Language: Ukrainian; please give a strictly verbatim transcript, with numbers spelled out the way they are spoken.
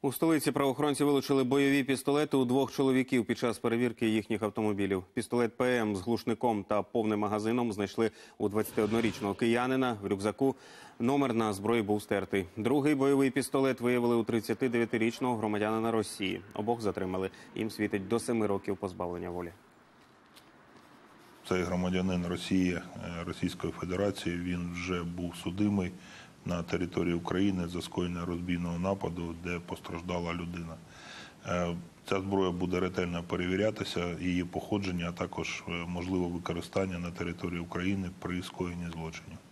У столиці правоохоронці вилучили бойові пістолети у двох чоловіків під час перевірки їхніх автомобілів. Пістолет ПМ з глушником та повним магазином знайшли у двадцятиоднорічного киянина. В рюкзаку номер на зброї був стертий. Другий бойовий пістолет виявили у тридцятидев'ятирічного громадянина Росії. Обох затримали. Їм світить до семи років позбавлення волі. Цей громадянин Росії, Російської Федерації, він вже був судимий на території України за скоєння розбійного нападу, де постраждала людина. Ця зброя буде ретельно перевірятися, її походження, а також можливе використання на території України при скоєнні злочинів.